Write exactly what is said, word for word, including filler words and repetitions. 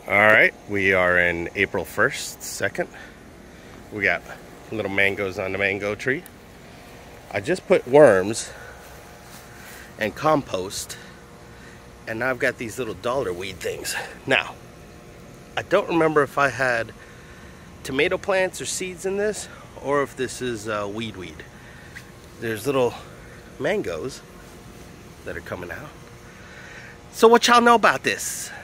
Alright, we are in April first, second. We got little mangoes on the mango tree. I just put worms and compost, and now I've got these little dollar weed things. Now, I don't remember if I had tomato plants or seeds in this, or if this is uh, weed weed. There's little mangoes that are coming out. So what y'all know about this?